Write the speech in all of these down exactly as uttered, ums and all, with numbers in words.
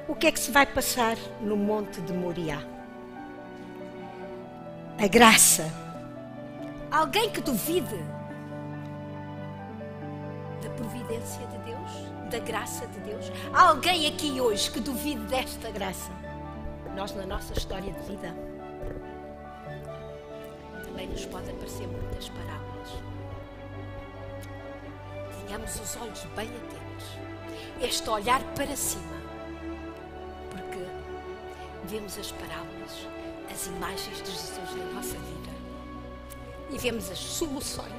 O que é que se vai passar no Monte de Moriá? A graça. Alguém que duvide da providência de Deus, da graça de Deus? Há alguém aqui hoje que duvide desta graça? Nós, na nossa história de vida, também nos podem aparecer muitas parábolas. Tenhamos os olhos bem atentos. Este olhar para cima. Porque vemos as parábolas, as imagens de Jesus na nossa vida. E vemos as soluções.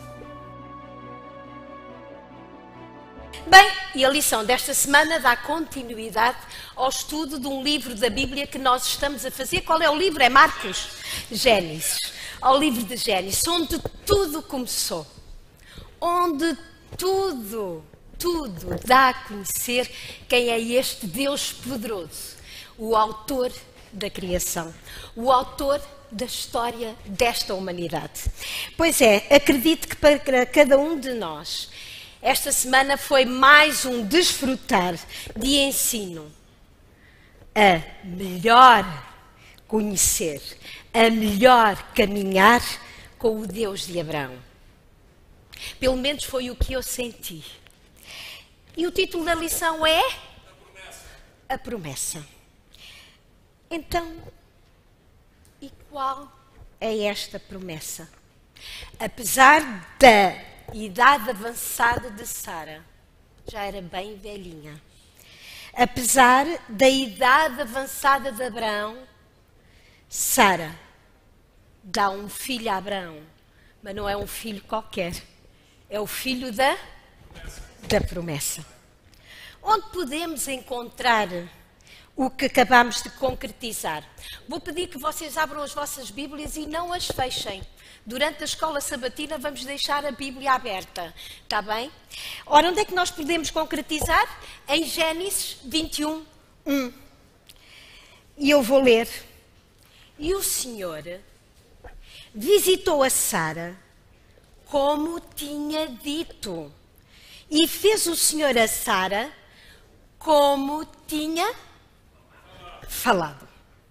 Bem, e a lição desta semana dá continuidade ao estudo de um livro da Bíblia que nós estamos a fazer. Qual é o livro? É Marcos? Gênesis. Ao livro de Gênesis, onde tudo começou. Onde tudo, tudo dá a conhecer quem é este Deus poderoso. O autor da criação. O autor da história desta humanidade. Pois é, acredito que para cada um de nós, esta semana foi mais um desfrutar de ensino a melhor conhecer, a melhor caminhar com o Deus de Abraão. Pelo menos foi o que eu senti. E o título da lição é? A promessa. A promessa. Então, e qual é esta promessa? Apesar da idade avançada de Sara, já era bem velhinha. Apesar da idade avançada de Abraão, Sara dá um filho a Abraão, mas não é um filho qualquer, é o filho da, da promessa. Onde podemos encontrar o que acabamos de concretizar? Vou pedir que vocês abram as vossas Bíblias e não as fechem. Durante a escola sabatina vamos deixar a Bíblia aberta, está bem? Ora, onde é que nós podemos concretizar? Em Gênesis vinte e um, um. E eu vou ler. E o Senhor visitou a Sara como tinha dito. E fez o Senhor a Sara como tinha falado.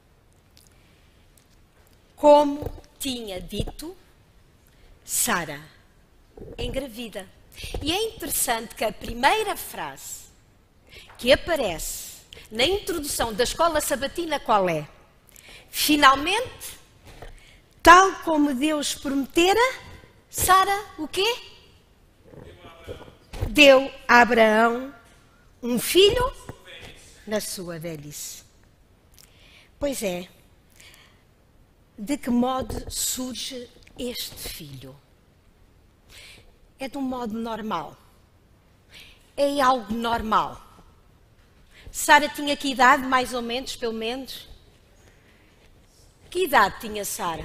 Como tinha dito, Sara engravida. E é interessante que a primeira frase que aparece na introdução da escola sabatina qual é? Finalmente, tal como Deus prometera, Sara, o quê? Deu a Abraão um filho na sua velhice. Pois é. De que modo surge este filho? É de um modo normal. É algo normal. Sara tinha que idade, mais ou menos, pelo menos? Que idade tinha Sara?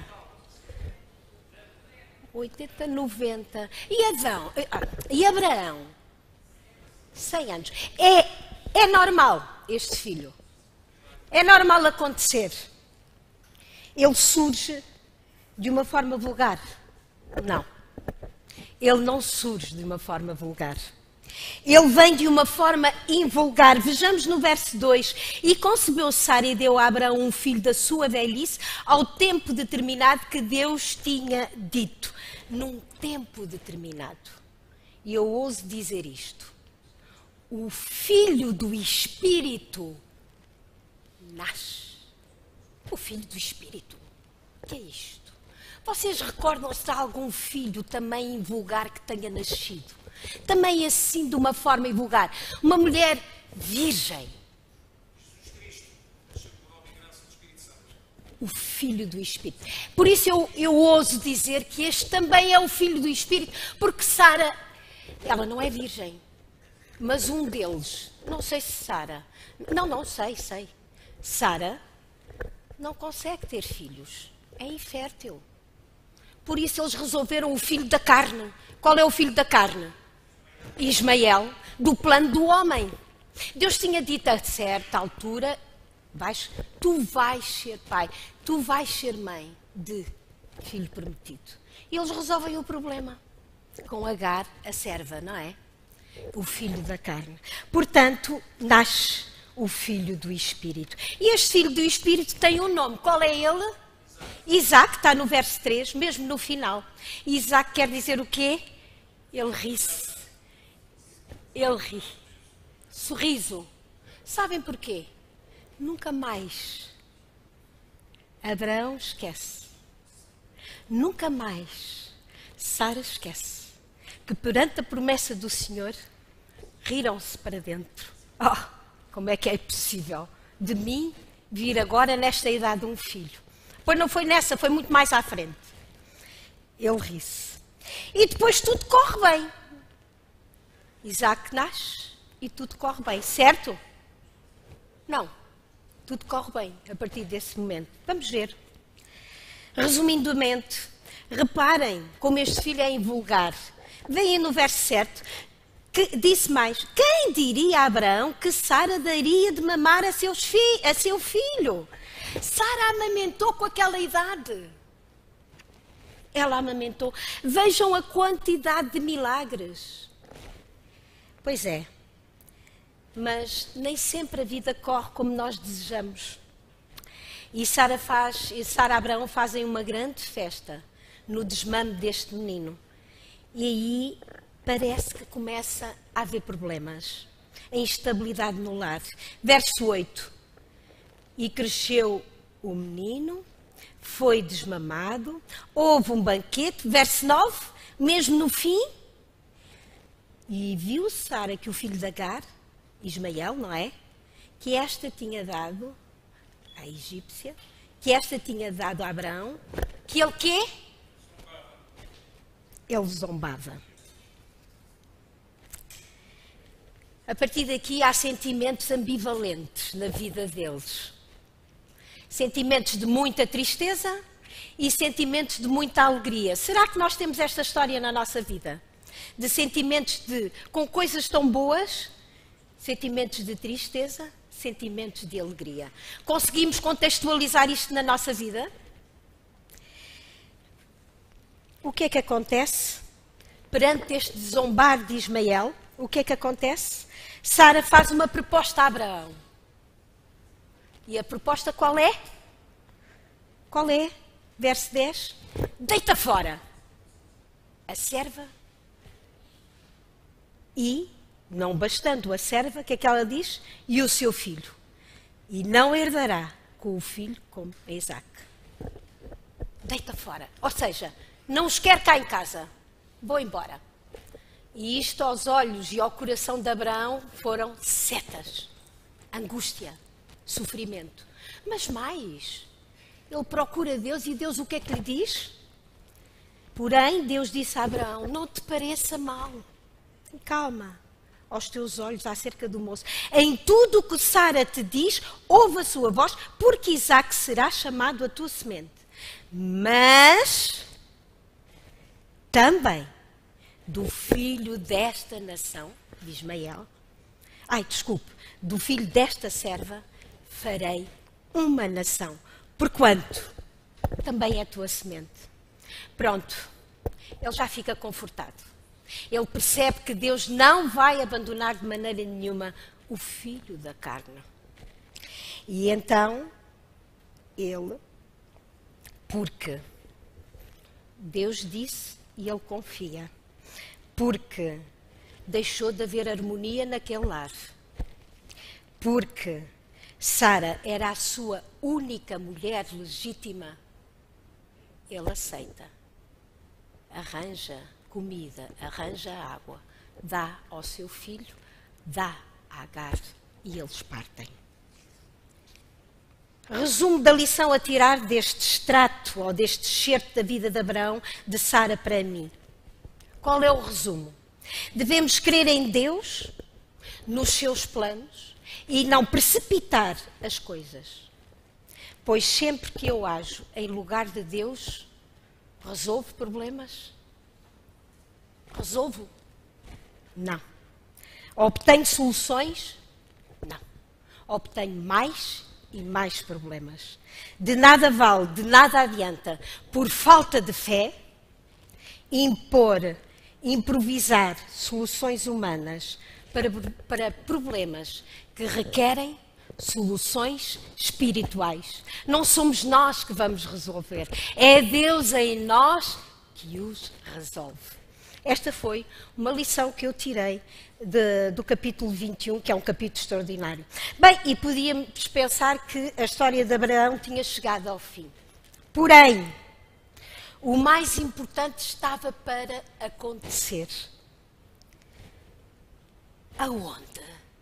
oitenta, noventa. E Adão? E Abraão? cem anos. É, é normal este filho. É normal acontecer. Ele surge de uma forma vulgar? Não. Ele não surge de uma forma vulgar. Ele vem de uma forma invulgar. Vejamos no verso dois. E concebeu Sara e deu a Abraão um filho da sua velhice ao tempo determinado que Deus tinha dito. Num tempo determinado. E eu ouso dizer isto. O filho do Espírito nasce. O filho do Espírito. O que é isto? Vocês recordam-se de algum filho também invulgar que tenha nascido? Também assim de uma forma invulgar. Uma mulher virgem. O filho do Espírito. Por isso eu, eu ouso dizer que este também é o filho do Espírito, porque Sara, ela não é virgem, mas um deles, não sei se Sara, não, não sei, sei, Sara não consegue ter filhos, é infértil. Por isso eles resolveram o filho da carne. Qual é o filho da carne? Ismael, do plano do homem. Deus tinha dito a certa altura, vais, tu vais ser pai, tu vais ser mãe de filho prometido. E eles resolvem o problema com Agar, a serva, não é? O filho da carne. Portanto, nasce o filho do Espírito. E este filho do Espírito tem um nome. Qual é ele? Isaac, está no verso três, mesmo no final. Isaac quer dizer o quê? Ele ri-se. Ele ri. Sorriso. Sabem porquê? Nunca mais Abraão esquece. Nunca mais Sara esquece que perante a promessa do Senhor riram-se para dentro. Oh, como é que é possível de mim vir agora nesta idade um filho? Pois não foi nessa, foi muito mais à frente. Ele ri-se. E depois tudo corre bem. Isaac nasce e tudo corre bem, certo? Não. Tudo corre bem a partir desse momento. Vamos ver. Resumidamente, reparem como este filho é invulgar. Veem no verso sete, que disse mais, quem diria a Abraão que Sara daria de mamar a, seus fi a seu filho? Sara amamentou com aquela idade. Ela amamentou. Vejam a quantidade de milagres. Pois é. Mas nem sempre a vida corre como nós desejamos. E Sara faz, e Sara e Abraão fazem uma grande festa no desmame deste menino. E aí parece que começa a haver problemas. A instabilidade no lar. Verso oito. E cresceu o menino, foi desmamado, houve um banquete. Verso nove, mesmo no fim. E viu Sara que o filho de Agar, Ismael, não é? Que esta tinha dado à egípcia, que esta tinha dado a Abraão, que ele quê? Ele zombava. A partir daqui há sentimentos ambivalentes na vida deles. Sentimentos de muita tristeza e sentimentos de muita alegria. Será que nós temos esta história na nossa vida? De sentimentos de, com coisas tão boas, sentimentos de tristeza, sentimentos de alegria. Conseguimos contextualizar isto na nossa vida? O que é que acontece? Perante este zombar de Ismael, o que é que acontece? Sara faz uma proposta a Abraão. E a proposta qual é? Qual é? Verso dez. Deita fora a serva e, não bastando a serva, o que é que ela diz? E o seu filho. E não herdará com o filho como Isaac. Deita fora. Ou seja, não os quer cá em casa. Vou embora. E isto aos olhos e ao coração de Abraão foram setas. Angústia. Sofrimento. Mas mais, ele procura Deus e Deus o que é que lhe diz? Porém, Deus disse a Abraão, não te pareça mal. Calma aos teus olhos acerca do moço. Em tudo o que Sara te diz, ouve a sua voz, porque Isaac será chamado a tua semente. Mas também do filho desta nação, de Ismael, ai, desculpe, do filho desta serva, farei uma nação, porquanto também é a tua semente. Pronto, ele já fica confortado. Ele percebe que Deus não vai abandonar de maneira nenhuma o filho da carne. E então, ele, porque Deus disse e ele confia, porque deixou de haver harmonia naquele lar, porque Sara era a sua única mulher legítima, ele aceita, arranja comida, arranja água, dá ao seu filho, dá a Agar e eles partem. Resumo da lição a tirar deste extrato ou deste excerto da vida de Abraão, de Sara para mim. Qual é o resumo? Devemos crer em Deus, nos seus planos e não precipitar as coisas. Pois sempre que eu ajo em lugar de Deus, resolvo problemas? Resolvo? Não. Obtenho soluções? Não. Obtenho mais e mais problemas. De nada vale, de nada adianta, por falta de fé, impor, improvisar soluções humanas para, para problemas que requerem soluções espirituais. Não somos nós que vamos resolver. É Deus em nós que os resolve. Esta foi uma lição que eu tirei de, do capítulo vinte e um, que é um capítulo extraordinário. Bem, e podíamos pensar que a história de Abraão tinha chegado ao fim. Porém, o mais importante estava para acontecer. Aonde?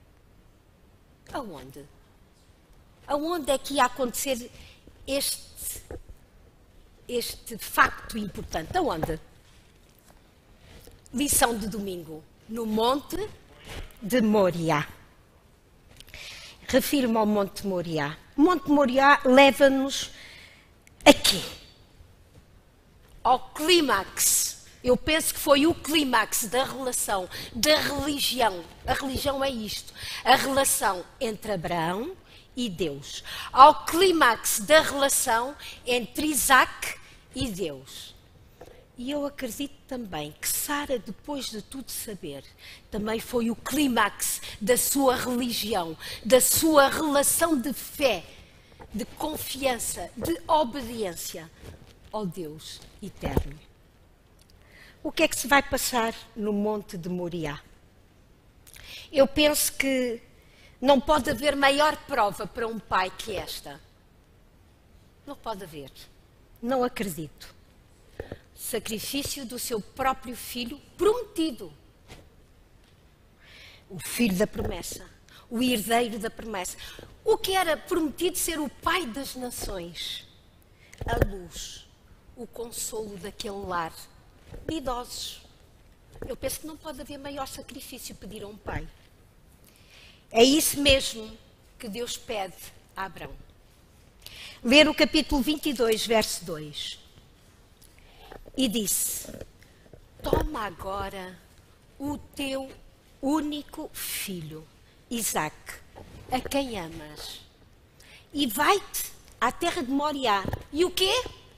Aonde? Aonde é que ia acontecer este, este facto importante? Aonde? Lição de domingo. No Monte de Moriá. Refiro-me ao Monte de Moriá. O Monte de Moriá leva-nos a quê? Ao clímax. Eu penso que foi o clímax da relação, da religião. A religião é isto. A relação entre Abraão e Deus. Ao clímax da relação entre Isaac e Deus. E eu acredito também que Sara, depois de tudo saber, também foi o clímax da sua religião, da sua relação de fé, de confiança, de obediência ao Deus eterno. O que é que se vai passar no Monte de Moriá? Eu penso que não pode haver maior prova para um pai que esta. Não pode haver. Não acredito. Sacrifício do seu próprio filho prometido. O filho da promessa. O herdeiro da promessa. O que era prometido ser o pai das nações. A luz. O consolo daquele lar. De idosos. Eu penso que não pode haver maior sacrifício pedir a um pai. É isso mesmo que Deus pede a Abraão. Ler o capítulo vinte e dois, verso dois. E disse: toma agora o teu único filho, Isaque, a quem amas, e vai-te à terra de Moriá. E o quê?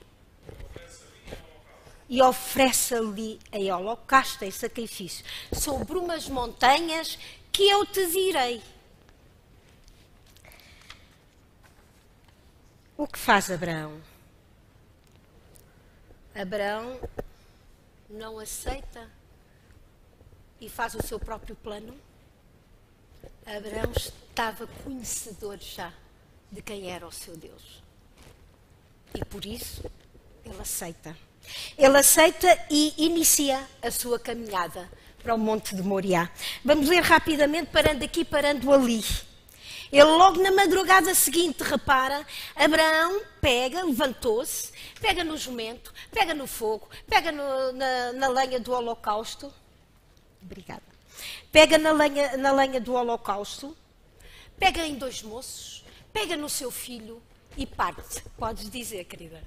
E oferece-lhe em holocausto, em sacrifício, sobre umas montanhas que eu te direi. O que faz Abraão? Abraão não aceita e faz o seu próprio plano. Abraão estava conhecedor já de quem era o seu Deus. E por isso ele aceita. Ele aceita e inicia a sua caminhada para o Monte de Moriá. Vamos ler rapidamente, parando aqui, parando ali. Ele logo na madrugada seguinte, repara, Abraão pega, levantou-se, pega no jumento, pega no fogo, pega no, na, na lenha do holocausto. Obrigada. Pega na lenha, na lenha do holocausto, pega em dois moços, pega no seu filho e parte. Podes dizer, querida.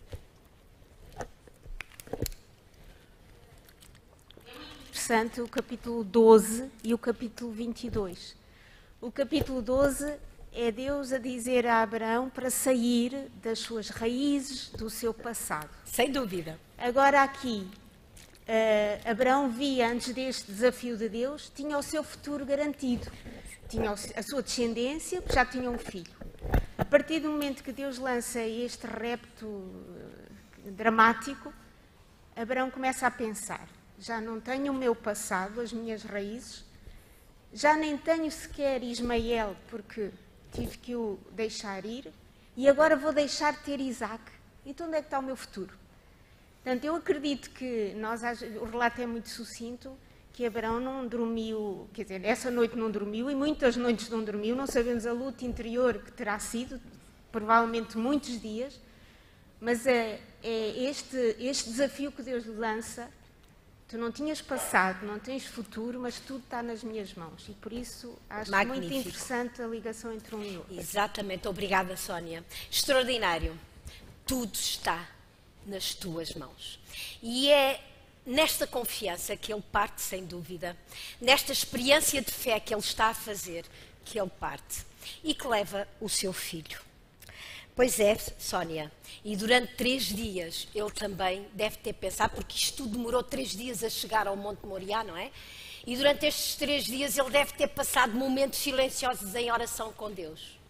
Interessante o capítulo doze e o capítulo vinte e dois. O capítulo doze é Deus a dizer a Abraão para sair das suas raízes, do seu passado. Sem dúvida. Agora aqui, uh, Abraão via, antes deste desafio de Deus, tinha o seu futuro garantido. Tinha a sua descendência, que já tinha um filho. A partir do momento que Deus lança este repto uh, dramático, Abraão começa a pensar: já não tenho o meu passado, as minhas raízes, já nem tenho sequer Ismael, porque tive que o deixar ir, e agora vou deixar de ter Isaac. Então onde é que está o meu futuro? Portanto, eu acredito que, nós, o relato é muito sucinto, que Abraão não dormiu, quer dizer, essa noite não dormiu, e muitas noites não dormiu, não sabemos a luta interior que terá sido, provavelmente muitos dias, mas é, é este, este desafio que Deus lhe lança. Tu não tinhas passado, não tens futuro, mas tudo está nas minhas mãos. E por isso acho Magnífico. Muito interessante a ligação entre um e outro. Exatamente. Obrigada, Sónia. Extraordinário. Tudo está nas tuas mãos. E é nesta confiança que ele parte, sem dúvida. Nesta experiência de fé que ele está a fazer, que ele parte. E que leva o seu filho. Pois é, Sónia, e durante três dias ele também deve ter pensado, porque isto tudo demorou três dias a chegar ao Monte Moriá, não é? E durante estes três dias ele deve ter passado momentos silenciosos em oração com Deus.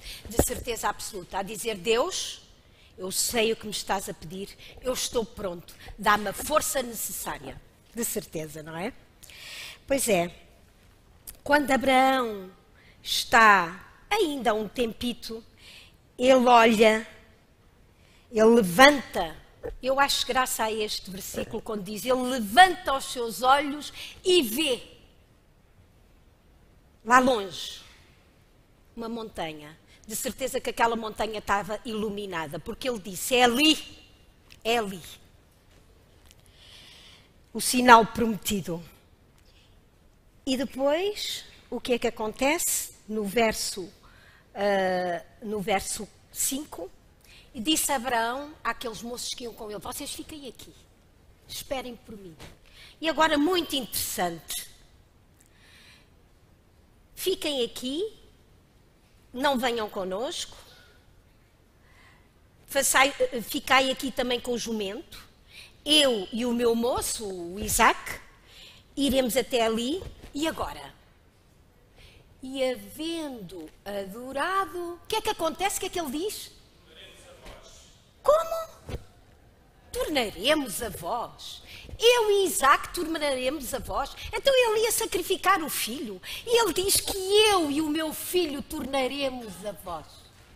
de certeza absoluta, a dizer: Deus, eu sei o que me estás a pedir, eu estou pronto, dá-me a força necessária. De certeza, não é? Pois é, quando Abraão está ainda há um tempito, ele olha, ele levanta, eu acho graça a este versículo quando diz, ele levanta os seus olhos e vê, lá longe, uma montanha. De certeza que aquela montanha estava iluminada, porque ele disse, é ali, é ali. O sinal prometido. E depois, o que é que acontece? No verso, uh, no verso cinco, e disse Abraão àqueles moços que iam com ele, vocês fiquem aqui, esperem por mim. E agora, muito interessante, fiquem aqui, não venham connosco, façai, ficai aqui também com o jumento, eu e o meu moço, o Isaac, iremos até ali, e agora? E havendo adorado, o que é que acontece? O que é que ele diz? Como? Tornaremos a vós. Eu e Isaac tornaremos a vós. Então ele ia sacrificar o filho. E ele diz que eu e o meu filho tornaremos a vós.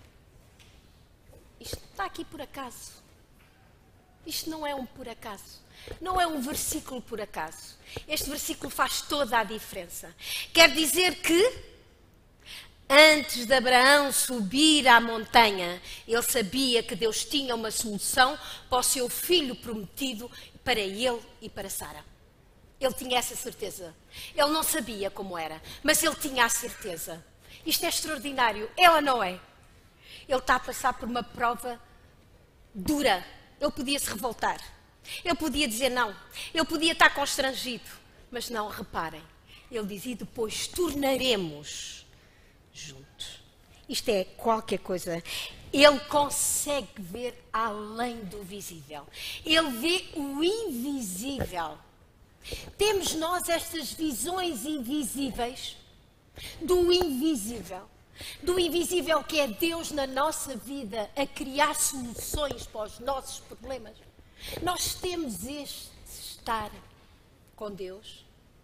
Isto está aqui por acaso. Isto não é um por acaso. Não é um versículo por acaso. Este versículo faz toda a diferença. Quer dizer que, antes de Abraão subir à montanha, ele sabia que Deus tinha uma solução para o seu filho prometido, para ele e para Sara. Ele tinha essa certeza. Ele não sabia como era, mas ele tinha a certeza. Isto é extraordinário. É ou não é? Ele está a passar por uma prova dura. Ele podia se revoltar. Ele podia dizer não. Ele podia estar constrangido. Mas não, reparem. Ele dizia, depois tornaremos juntos. Isto é qualquer coisa. Ele consegue ver além do visível. Ele vê o invisível. Temos nós estas visões invisíveis do invisível. Do invisível que é Deus na nossa vida a criar soluções para os nossos problemas. Nós temos este estar com Deus.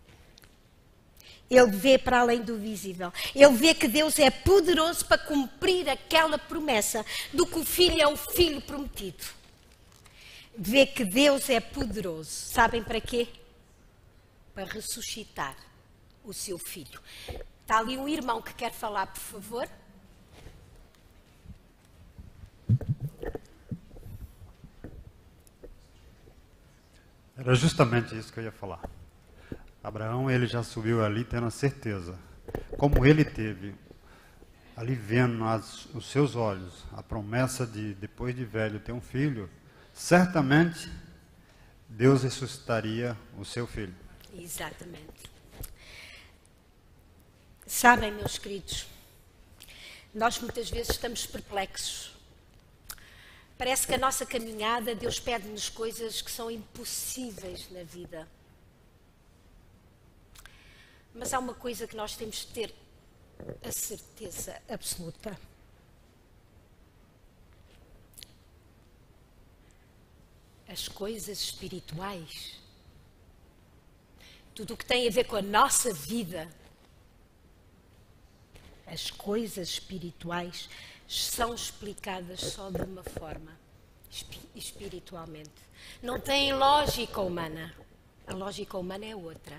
Ele vê para além do visível. Ele vê que Deus é poderoso para cumprir aquela promessa do que o filho é o filho prometido. Vê que Deus é poderoso. Sabem para quê? Para ressuscitar o seu filho. Está ali um irmão que quer falar, por favor. Era justamente isso que eu ia falar. Abraão, ele já subiu ali tendo a certeza. Como ele teve, ali vendo nas, os seus olhos, a promessa de, depois de velho, ter um filho, certamente Deus ressuscitaria o seu filho. Exatamente. Sabem, meus queridos, nós muitas vezes estamos perplexos. Parece que a nossa caminhada, Deus pede-nos coisas que são impossíveis na vida. Mas há uma coisa que nós temos de ter a certeza absoluta. As coisas espirituais, tudo o que tem a ver com a nossa vida, as coisas espirituais são explicadas só de uma forma, espiritualmente. Não têm lógica humana. A lógica humana é outra.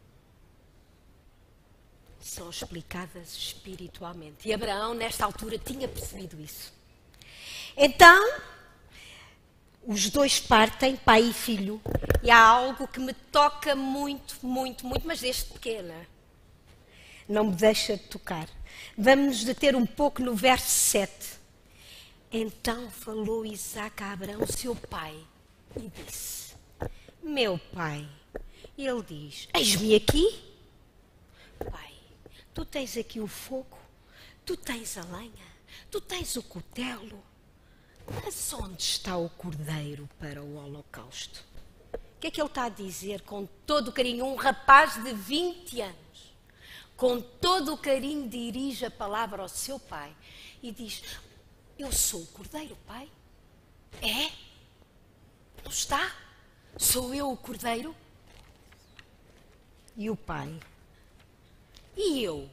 São explicadas espiritualmente. E Abraão, nesta altura, tinha percebido isso. Então, os dois partem, pai e filho, e há algo que me toca muito, muito, muito, mas desde pequena não me deixa de tocar. Vamos nos deter um pouco no verso sete. Então falou Isaac a Abraão, seu pai, e disse, meu pai. E ele diz, eis-me aqui. Pai, tu tens aqui o fogo, tu tens a lenha, tu tens o cutelo, mas onde está o cordeiro para o holocausto? O que é que ele está a dizer com todo o carinho? Um rapaz de vinte anos, com todo o carinho, dirige a palavra ao seu pai e diz: eu sou o cordeiro, pai? É? Não está? Sou eu o cordeiro? E o pai: e eu?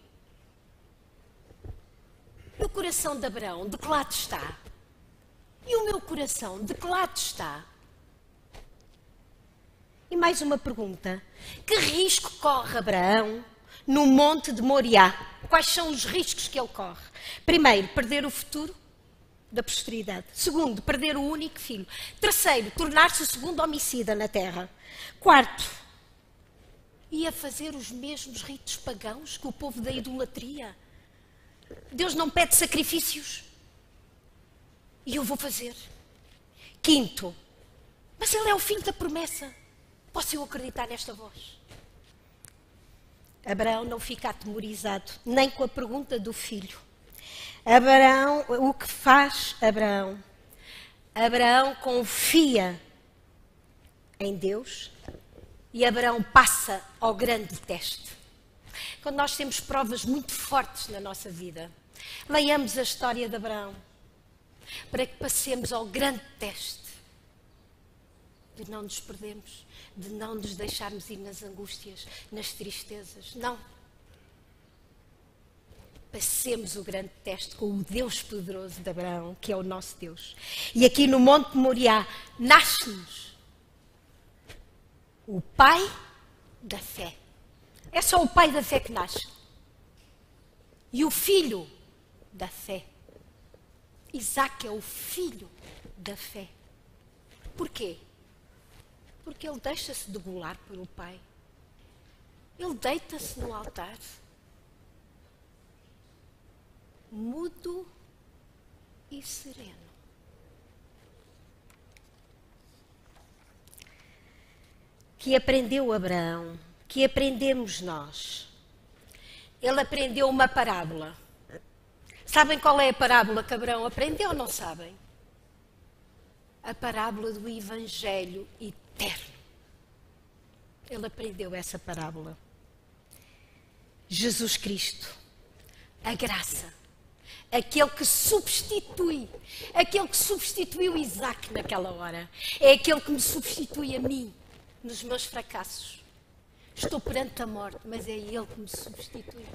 E o coração de Abraão, de que lado está? E o meu coração, de que lado está? E mais uma pergunta: que risco corre Abraão no monte de Moriá? Quais são os riscos que ele corre? Primeiro, perder o futuro da posteridade. Segundo, perder o único filho. Terceiro, tornar-se o segundo homicida na terra. Quarto, ia fazer os mesmos ritos pagãos que o povo da idolatria. Deus não pede sacrifícios. E eu vou fazer. Quinto, mas ele é o filho da promessa. Posso eu acreditar nesta voz? Abraão não fica atemorizado, nem com a pergunta do filho. Abraão, o que faz Abraão? Abraão confia em Deus e Abraão passa ao grande teste. Quando nós temos provas muito fortes na nossa vida, leiamos a história de Abraão para que passemos ao grande teste de não nos perdermos, de não nos deixarmos ir nas angústias, nas tristezas. Não. Passemos o grande teste com o Deus poderoso de Abraão, que é o nosso Deus. E aqui no Monte de Moriá nasce-nos o pai da fé. É só o pai da fé que nasce. E o filho da fé. Isaac é o filho da fé. Porquê? Porque ele deixa-se degolar pelo pai. Ele deita-se no altar, mudo e sereno. Que aprendeu Abraão, que aprendemos nós. Ele aprendeu uma parábola. Sabem qual é a parábola que Abraão aprendeu ou não sabem? A parábola do Evangelho eterno. Ele aprendeu essa parábola. Jesus Cristo, a graça, aquele que substitui, aquele que substituiu Isaac naquela hora, é aquele que me substitui a mim nos meus fracassos. Estou perante a morte, mas é Ele que me substitui.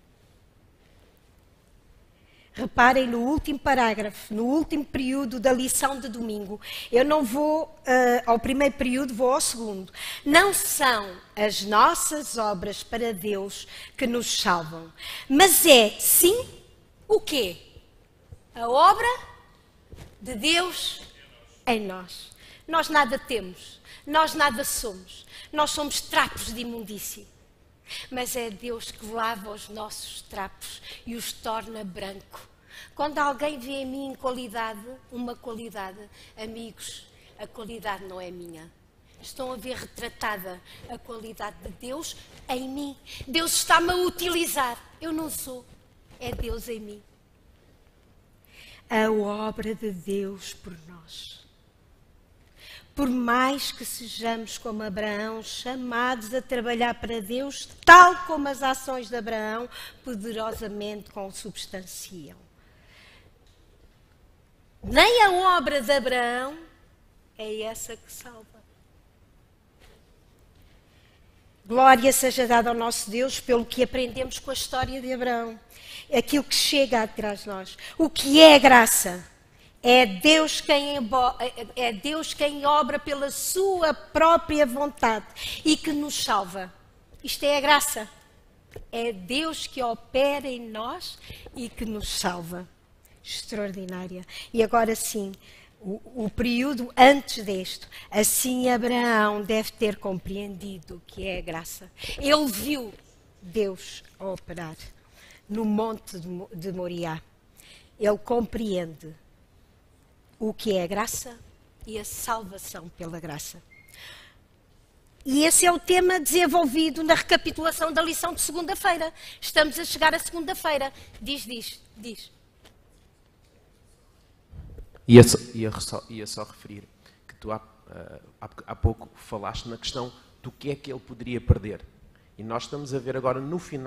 Reparem no último parágrafo, no último período da lição de domingo. Eu não vou uh, ao primeiro período, vou ao segundo. Não são as nossas obras para Deus que nos salvam, mas é, sim, o quê? A obra de Deus em nós. Nós nada temos, nós nada somos, nós somos trapos de imundície. Mas é Deus que lava os nossos trapos e os torna branco. Quando alguém vê em mim qualidade, uma qualidade, amigos, a qualidade não é minha. Estão a ver retratada a qualidade de Deus em mim. Deus está-me a utilizar. Eu não sou, é Deus em mim. A obra de Deus por nós. Por mais que sejamos como Abraão, chamados a trabalhar para Deus, tal como as ações de Abraão poderosamente consubstanciam. Nem a obra de Abraão é essa que salva. Glória seja dada ao nosso Deus pelo que aprendemos com a história de Abraão. Aquilo que chega atrás de nós. O que é graça? É Deus quem, é Deus quem obra pela sua própria vontade e que nos salva. Isto é a graça. É Deus que opera em nós e que nos salva. Extraordinária. E agora sim, o, o período antes deste. Assim Abraão deve ter compreendido o que é a graça. Ele viu Deus a operar no monte de Moriá. Ele compreende o que é a graça e a salvação pela graça. E esse é o tema desenvolvido na recapitulação da lição de segunda-feira. Estamos a chegar à segunda-feira. Diz, diz, diz. Ia só, ia, só, ia só referir que tu há, há, há pouco falaste na questão do que é que ele poderia perder. E nós estamos a ver agora no final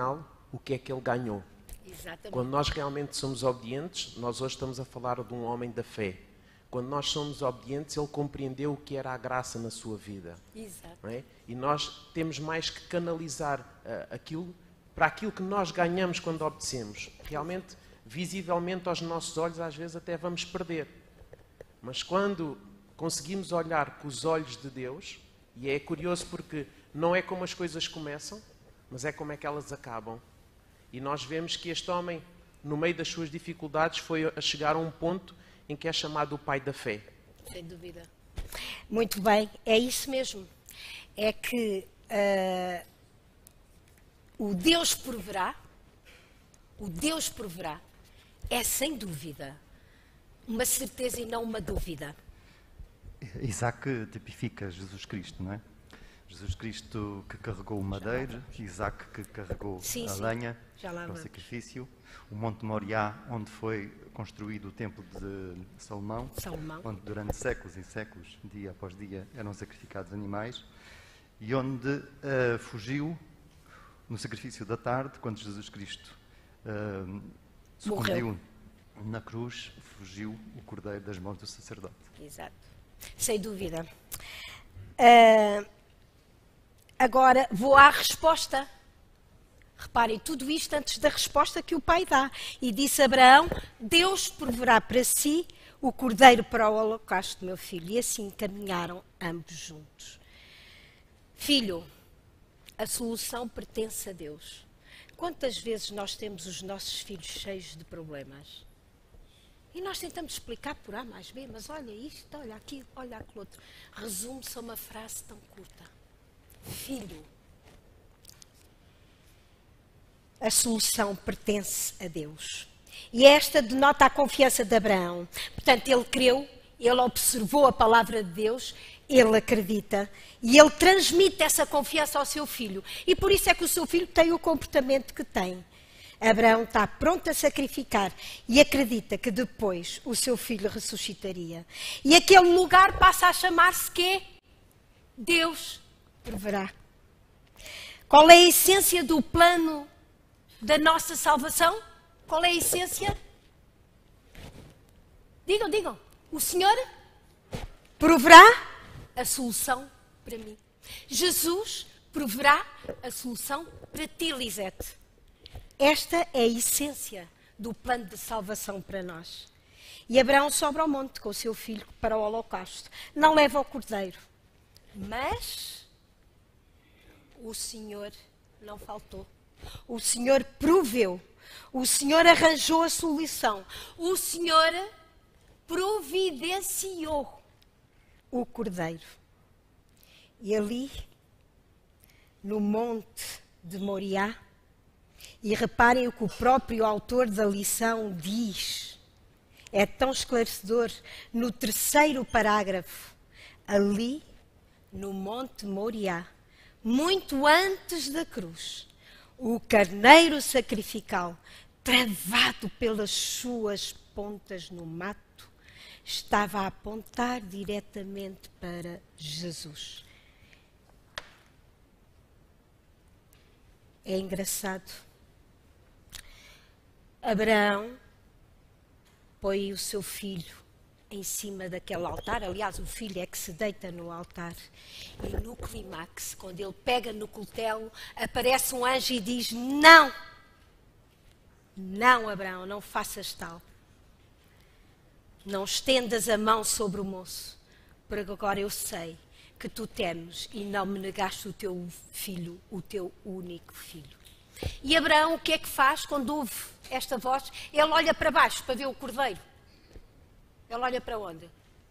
o que é que ele ganhou. Exatamente. Quando nós realmente somos obedientes, nós hoje estamos a falar de um homem da fé. Quando nós somos obedientes, ele compreendeu o que era a graça na sua vida. Exato. Não é? E nós temos mais que canalizar uh, aquilo para aquilo que nós ganhamos quando obedecemos. Realmente, visivelmente aos nossos olhos, às vezes até vamos perder. Mas quando conseguimos olhar com os olhos de Deus, e é curioso porque não é como as coisas começam, mas é como é que elas acabam. E nós vemos que este homem, no meio das suas dificuldades, foi a chegar a um ponto em que é chamado o pai da fé. Sem dúvida. Muito bem, é isso mesmo. É que uh, o Deus proverá, o Deus proverá, é sem dúvida uma certeza e não uma dúvida. Isaac tipifica Jesus Cristo, não é? Jesus Cristo que carregou o madeiro, Isaac que carregou sim, a sim. lenha Já lá para o vamos. sacrifício, o Monte Moriá, onde foi construído o templo de Salomão, Salomão. onde durante séculos e séculos, dia após dia, eram sacrificados animais, e onde uh, fugiu no sacrifício da tarde, quando Jesus Cristo uh, sucumbiu na cruz, fugiu o cordeiro das mãos do sacerdote. Exato. Sem dúvida. Uh, agora vou à resposta. Reparem, tudo isto antes da resposta que o pai dá. E disse a Abraão, Deus proverá para si o cordeiro para o holocausto, meu filho. E assim caminharam ambos juntos. Filho, a solução pertence a Deus. Quantas vezes nós temos os nossos filhos cheios de problemas? E nós tentamos explicar por A mais B, mas olha isto, olha aquilo, olha aquilo outro. Resume-se a uma frase tão curta. Filho, a solução pertence a Deus. E esta denota a confiança de Abraão. Portanto, ele creu, ele observou a palavra de Deus, ele acredita e ele transmite essa confiança ao seu filho. E por isso é que o seu filho tem o comportamento que tem. Abraão está pronto a sacrificar e acredita que depois o seu filho ressuscitaria. E aquele lugar passa a chamar-se quê? Deus proverá. Qual é a essência do plano da nossa salvação? Qual é a essência? Digam, digam. O Senhor proverá a solução para mim. Jesus proverá a solução para ti, Lisete. Esta é a essência do plano de salvação para nós. E Abraão sobe ao monte com o seu filho para o holocausto. Não leva o cordeiro. Mas o Senhor não faltou. O Senhor proveu. O Senhor arranjou a solução. O Senhor providenciou o cordeiro. E ali, no monte de Moriá, e reparem o que o próprio autor da lição diz. É tão esclarecedor. No terceiro parágrafo, ali, no monte Moriá, muito antes da cruz, o carneiro sacrificial, travado pelas suas pontas no mato, estava a apontar diretamente para Jesus. É engraçado. Abraão põe o seu filho em cima daquele altar. Aliás, o filho é que se deita no altar. E no clímax, quando ele pega no cutelo, aparece um anjo e diz: não! Não, Abraão, não faças tal. Não estendas a mão sobre o moço, porque agora eu sei que tu temes e não me negaste o teu filho, o teu único filho. E Abraão o que é que faz quando ouve esta voz? Ele olha para baixo para ver o cordeiro. Ele olha para onde?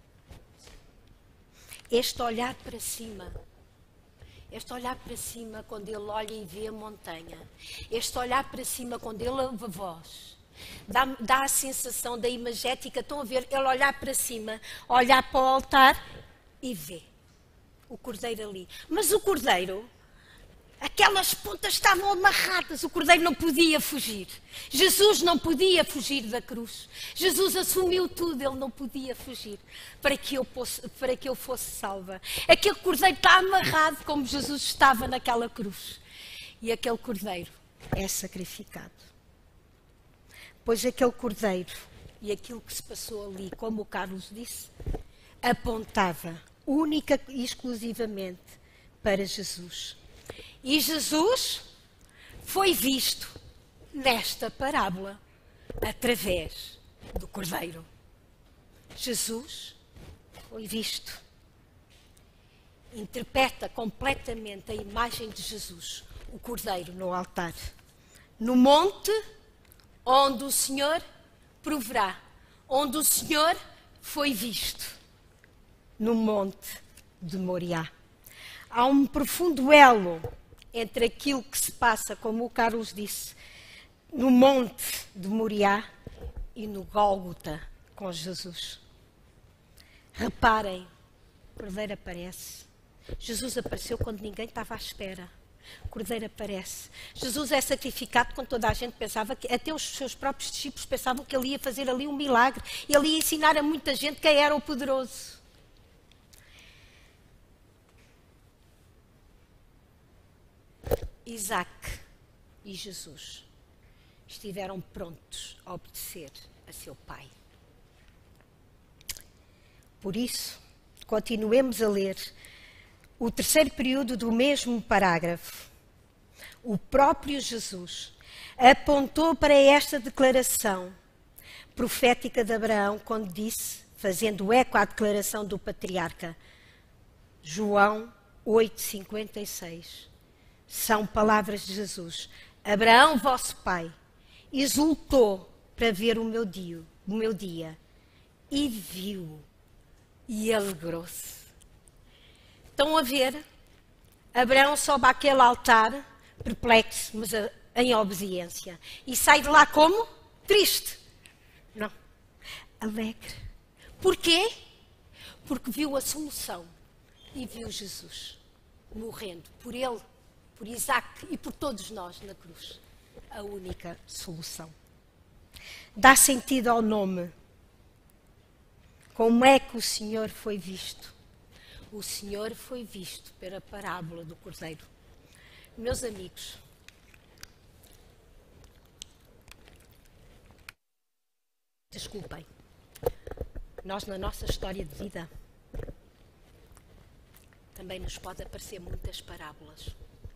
Este olhar para cima. Este olhar para cima quando ele olha e vê a montanha. Este olhar para cima quando ele ouve a voz. Dá, dá a sensação da imagética. Estão a ver? Ele olhar para cima, olhar para o altar e vê o cordeiro ali. Mas o cordeiro, aquelas pontas estavam amarradas, o cordeiro não podia fugir. Jesus não podia fugir da cruz. Jesus assumiu tudo, ele não podia fugir para que eu fosse, para que eu fosse salva. Aquele cordeiro está amarrado como Jesus estava naquela cruz. E aquele cordeiro é sacrificado. Pois aquele cordeiro e aquilo que se passou ali, como o Carlos disse, apontava única e exclusivamente para Jesus. E Jesus foi visto nesta parábola através do cordeiro. Jesus foi visto. Interpreta completamente a imagem de Jesus, o cordeiro no altar, no monte onde o Senhor proverá, onde o Senhor foi visto, no monte de Moriá. Há um profundo elo entre aquilo que se passa, como o Carlos disse, no monte de Moriá e no Gólgota com Jesus. Reparem, o cordeiro aparece. Jesus apareceu quando ninguém estava à espera. O cordeiro aparece. Jesus é sacrificado quando toda a gente pensava que, até os seus próprios discípulos pensavam que ele ia fazer ali um milagre. Ele ia ensinar a muita gente quem era o poderoso. Isaac e Jesus estiveram prontos a obedecer a seu pai. Por isso, continuemos a ler o terceiro período do mesmo parágrafo. O próprio Jesus apontou para esta declaração profética de Abraão quando disse, fazendo eco à declaração do patriarca, João oito, cinquenta e seis. São palavras de Jesus. Abraão, vosso pai, exultou para ver o meu dia, o meu dia e viu e alegrou-se. Estão a ver? Abraão sobe àquele altar, perplexo, mas em obediência. E sai de lá como? Triste. Não. Alegre. Porquê? Porque viu a solução e viu Jesus morrendo por ele, por Isaac e por todos nós na cruz. A única solução. Dá sentido ao nome. Como é que o Senhor foi visto? O Senhor foi visto pela parábola do cordeiro. Meus amigos, desculpem, nós na nossa história de vida também nos pode aparecer muitas parábolas.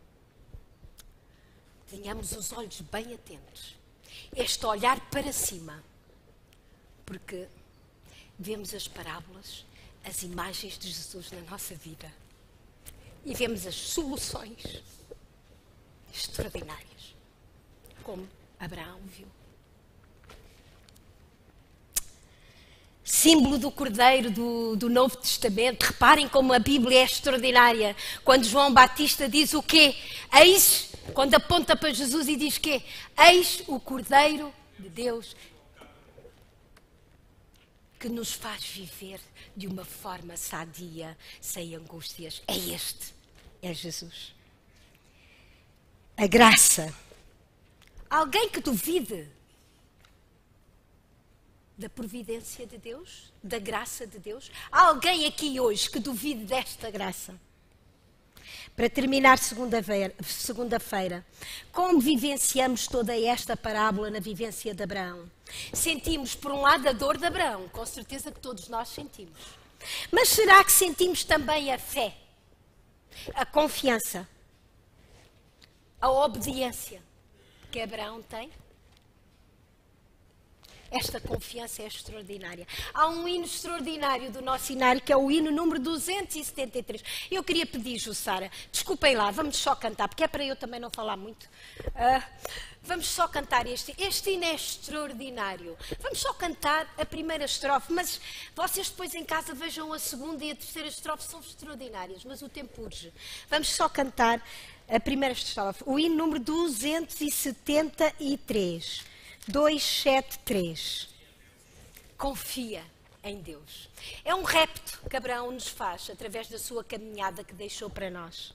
Tenhamos os olhos bem atentos. Este olhar para cima, porque vemos as parábolas, as imagens de Jesus na nossa vida e vemos as soluções extraordinárias, como Abraão viu. Símbolo do Cordeiro do, do Novo Testamento. Reparem como a Bíblia é extraordinária. Quando João Batista diz o quê? Eis, quando aponta para Jesus e diz quê? Eis o Cordeiro de Deus que nos faz viver de uma forma sadia, sem angústias. É este, é Jesus. A graça. Alguém que duvide da providência de Deus, da graça de Deus? Há alguém aqui hoje que duvide desta graça? Para terminar segunda-feira, segunda-feira, como vivenciamos toda esta parábola na vivência de Abraão? Sentimos, por um lado, a dor de Abraão, com certeza que todos nós sentimos. Mas será que sentimos também a fé, a confiança, a obediência que Abraão tem? Esta confiança é extraordinária. Há um hino extraordinário do nosso hinário, que é o hino número duzentos e setenta e três. Eu queria pedir, Jussara, desculpem lá, vamos só cantar, porque é para eu também não falar muito. Uh, vamos só cantar este. Este hino é extraordinário. Vamos só cantar a primeira estrofe, mas vocês depois em casa vejam a segunda e a terceira estrofe, são extraordinárias, mas o tempo urge. Vamos só cantar a primeira estrofe, o hino número duzentos e setenta e três. dois, sete, três. Confia em Deus. É um repto que Abraão nos faz através da sua caminhada que deixou para nós.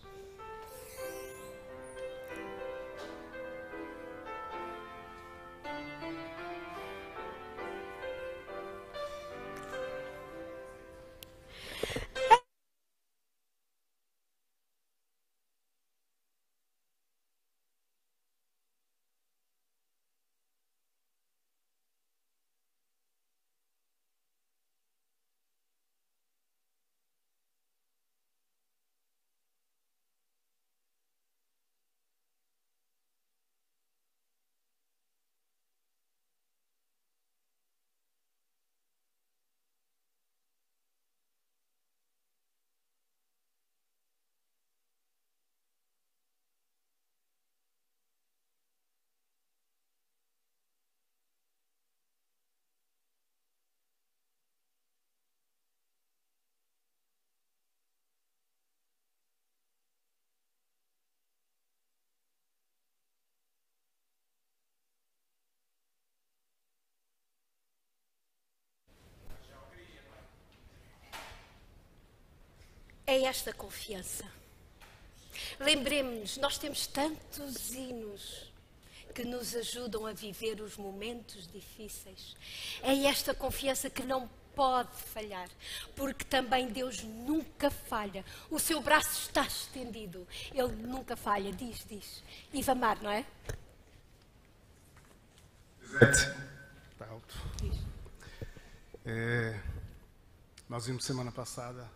é esta confiança. Lembremos-nos, nós temos tantos hinos que nos ajudam a viver os momentos difíceis. É esta confiança que não pode falhar, porque também Deus nunca falha. O seu braço está estendido, Ele nunca falha. Diz, diz. Ivamar, não é? Está alto. É, nós vimos semana passada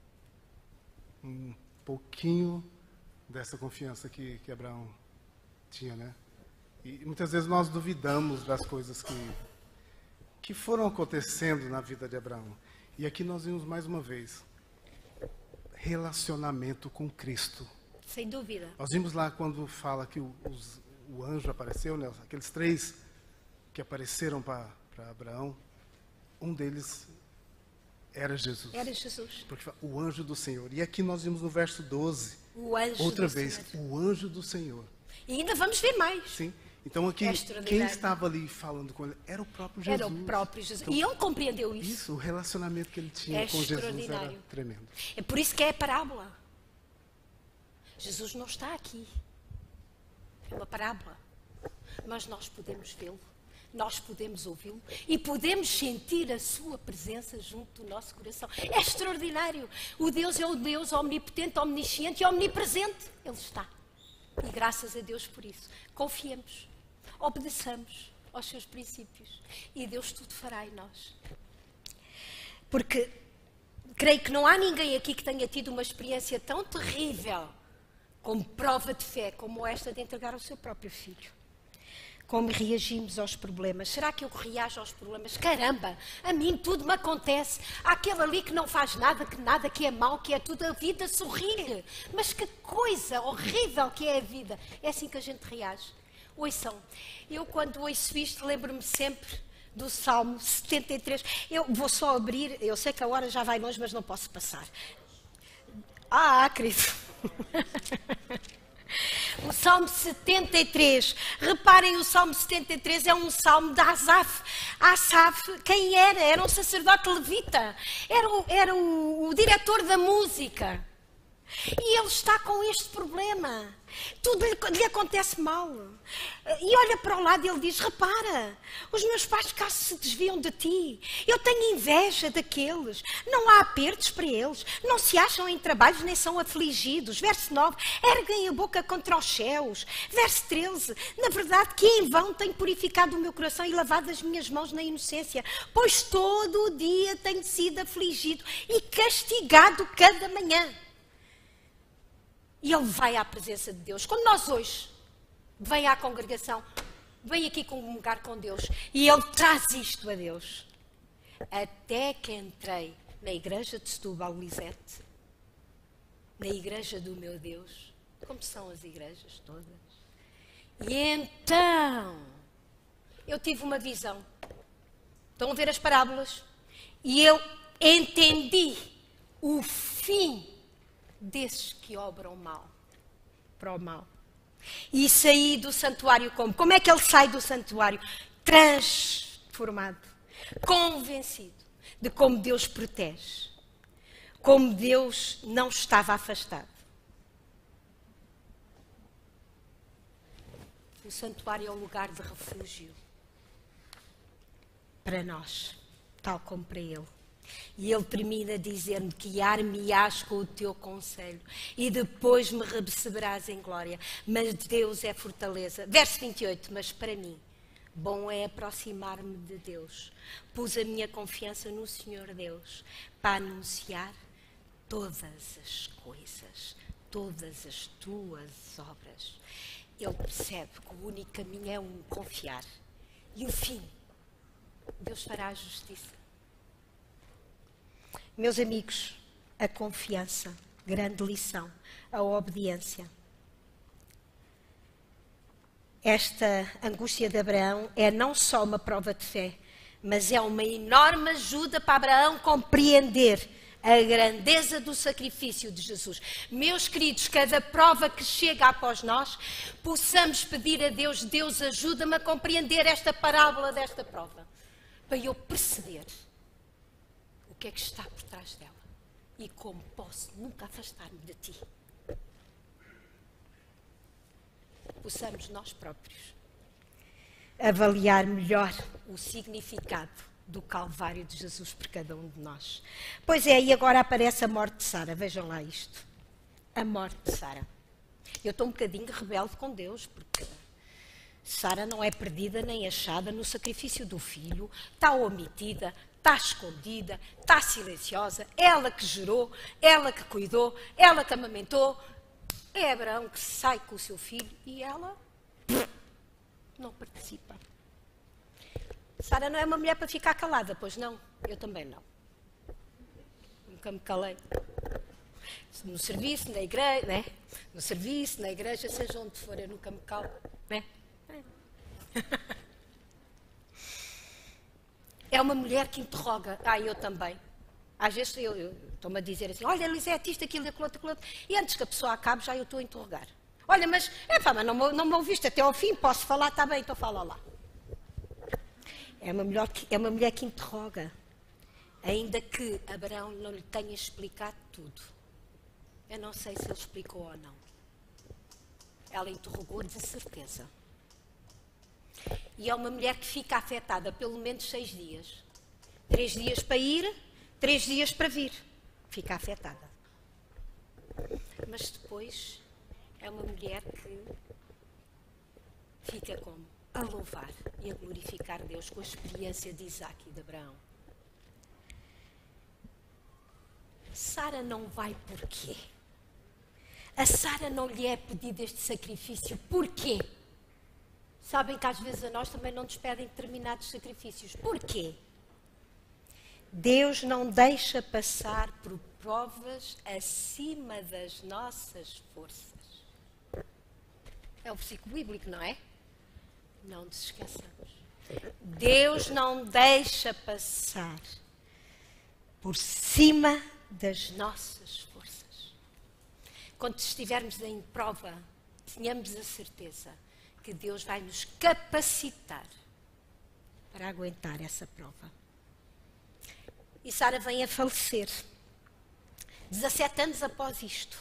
um pouquinho dessa confiança que, que Abraão tinha, né? E muitas vezes nós duvidamos das coisas que, que foram acontecendo na vida de Abraão. E aqui nós vimos mais uma vez relacionamento com Cristo. Sem dúvida. Nós vimos lá quando fala que o, os, o anjo apareceu, né? Aqueles três que apareceram para Abraão, um deles era Jesus. Era Jesus. Porque fala, o anjo do Senhor. E aqui nós vimos no verso doze, o anjo outra do vez, Senhor. o anjo do Senhor. E ainda vamos ver mais. Sim. Então aqui, É quem estava ali falando com ele era o próprio Jesus. Era o próprio Jesus. Então, e ele compreendeu isso. Isso, o relacionamento que ele tinha É com Jesus era extraordinário. tremendo. É por isso que é a parábola. Jesus não está aqui. É uma parábola. Mas nós podemos vê-lo. Nós podemos ouvi-lo e podemos sentir a sua presença junto do nosso coração. É extraordinário. O Deus é o Deus omnipotente, omnisciente e omnipresente. Ele está. E graças a Deus por isso. Confiemos, obedeçamos aos seus princípios e Deus tudo fará em nós. Porque creio que não há ninguém aqui que tenha tido uma experiência tão terrível como prova de fé, como esta de entregar o seu próprio filho. Como reagimos aos problemas? Será que eu reajo aos problemas? Caramba, a mim tudo me acontece. Há aquele ali que não faz nada, que nada, que é mau, que é tudo. A vida sorri-lhe. Mas que coisa horrível que é a vida. É assim que a gente reage. Ouçam, eu quando ouço isto lembro-me sempre do Salmo setenta e três. Eu vou só abrir, eu sei que a hora já vai longe, mas não posso passar. Ah, querido. O Salmo setenta e três, reparem, o Salmo setenta e três é um salmo de Asaf. Asaf, quem era? Era um sacerdote levita, era o, era o, o diretor da música. E ele está com este problema. Tudo lhe, lhe acontece mal. E olha para o lado e ele diz, repara, os meus pais cá se desviam de ti. Eu tenho inveja daqueles. Não há apertos para eles. Não se acham em trabalhos nem são afligidos. Verso nove, erguem a boca contra os céus. Verso treze, na verdade que em vão tenho purificado o meu coração e lavado as minhas mãos na inocência. Pois todo o dia tenho sido afligido e castigado cada manhã. E ele vai à presença de Deus. Quando nós hoje vem à congregação, vem aqui comungar com Deus, e ele traz isto a Deus. Até que entrei na igreja de Setúbal, Lisete, na igreja do meu Deus, como são as igrejas todas. E então, eu tive uma visão. Estão a ver as parábolas? E eu entendi o fim desses que obram mal, para o mal. E saí do santuário como? Como é que ele sai do santuário? Transformado, convencido de como Deus protege, como Deus não estava afastado. O santuário é um lugar de refúgio para nós, tal como para ele. E ele termina dizendo que guiar-me-ás com o teu conselho e depois me receberás em glória. Mas Deus é fortaleza. Verso vinte e oito, mas para mim, bom é aproximar-me de Deus. Pus a minha confiança no Senhor Deus para anunciar todas as coisas, todas as tuas obras. Ele percebe que o único caminho é um confiar. E o fim, Deus fará a justiça. Meus amigos, a confiança, grande lição, a obediência. Esta angústia de Abraão é não só uma prova de fé, mas é uma enorme ajuda para Abraão compreender a grandeza do sacrifício de Jesus. Meus queridos, cada prova que chega após nós, possamos pedir a Deus, Deus ajuda-me a compreender esta parábola desta prova, para eu perceber o que é que está por trás dela. e como posso nunca afastar-me de ti. Possamos nós próprios avaliar melhor o significado do Calvário de Jesus por cada um de nós. Pois é, e agora aparece a morte de Sara. Vejam lá isto. A morte de Sara. Eu estou um bocadinho rebelde com Deus, porque Sara não é perdida nem achada no sacrifício do filho, está omitida, está escondida, está silenciosa, ela que gerou, ela que cuidou, ela que amamentou. É Abraão que sai com o seu filho e ela não participa. Sara não é uma mulher para ficar calada, pois não? Eu também não. Nunca me calei. No serviço, na igreja, né? No serviço, na igreja, seja onde for, eu nunca me calo, né? É uma mulher que interroga. Ah, eu também. Às vezes eu, eu estou-me a dizer assim, olha, Elisete, isto, aquilo, aquilo, aquilo, aquilo. E antes que a pessoa acabe, já eu estou a interrogar. Olha, mas, é pá, mas não, não me ouviste até ao fim, posso falar? Está bem, então fala lá. É uma, mulher que, é uma mulher que interroga, ainda que Abraão não lhe tenha explicado tudo. Eu não sei se ele explicou ou não. Ela interrogou de certeza. E é uma mulher que fica afetada pelo menos seis dias. Três dias para ir, três dias para vir. Fica afetada. Mas depois é uma mulher que fica como? A louvar e a glorificar Deus com a experiência de Isaac e de Abraão. Sara não vai porquê? A Sara não lhe é pedido este sacrifício porquê? Sabem que às vezes a nós também não nos pedem determinados sacrifícios. Porquê? Deus não deixa passar por provas acima das nossas forças. É o versículo bíblico, não é? Não nos esqueçamos. Deus não deixa passar por cima das nossas forças. Quando estivermos em prova, tenhamos a certeza que Deus vai nos capacitar para aguentar essa prova. E Sara vem a falecer. dezassete anos após isto.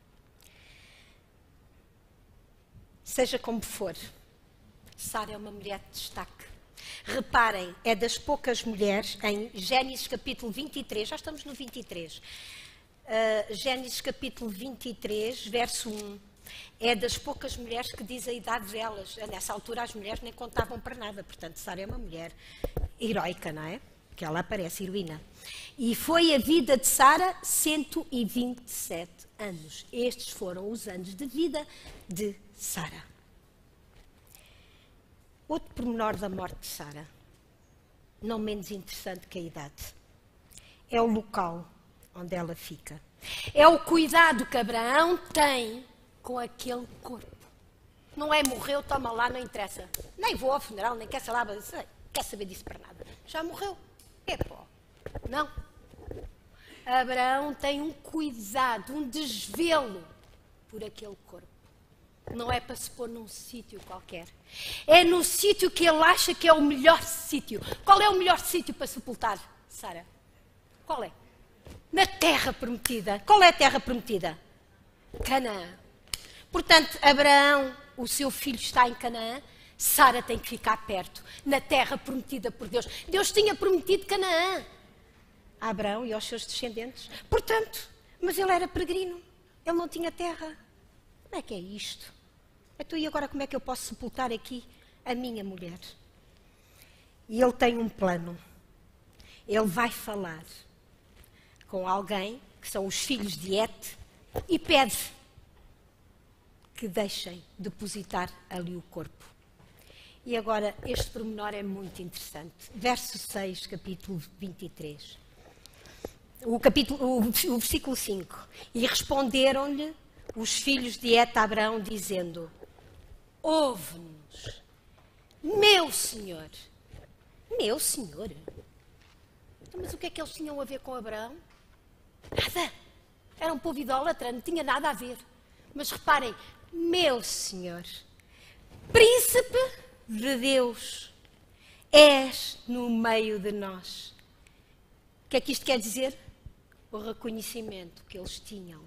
Seja como for, Sara é uma mulher de destaque. Reparem, é das poucas mulheres, em Gênesis capítulo vinte e três, já estamos no vinte e três, uh, Gênesis capítulo vinte e três, verso um, é das poucas mulheres que diz a idade delas. Nessa altura as mulheres nem contavam para nada, portanto Sara é uma mulher heroica, não é? Que ela aparece, heroína. E foi a vida de Sara cento e vinte e sete anos. Estes foram os anos de vida de Sara. Outro pormenor da morte de Sara, não menos interessante que a idade, é o local onde ela fica. É o cuidado que Abraão tem com aquele corpo. Não é morreu, toma lá, não interessa. Nem vou ao funeral, nem quer saber, quer saber disso para nada. Já morreu. É pó. Não. Abraão tem um cuidado, um desvelo por aquele corpo. Não é para se pôr num sítio qualquer. É no sítio que ele acha que é o melhor sítio. Qual é o melhor sítio para sepultar, Sara? Qual é? Na terra prometida. Qual é a terra prometida? Canaã. Portanto, Abraão, o seu filho está em Canaã, Sara tem que ficar perto, na terra prometida por Deus. Deus tinha prometido Canaã a Abraão e aos seus descendentes. Portanto, mas ele era peregrino, ele não tinha terra. Como é que é isto? Então, e agora como é que eu posso sepultar aqui a minha mulher? E ele tem um plano. Ele vai falar com alguém, que são os filhos de Et, e pede que deixem depositar ali o corpo. E agora, este pormenor é muito interessante. Verso seis, capítulo vinte e três. O, capítulo, o, o versículo cinco. E responderam-lhe os filhos de Et a Abraão, dizendo: ouve-nos, meu senhor. Meu senhor? Mas o que é que eles tinham a ver com Abraão? Nada. Era um povo idólatra, não tinha nada a ver. Mas reparem, meu senhor, príncipe de Deus, és no meio de nós. O que é que isto quer dizer? o reconhecimento que eles tinham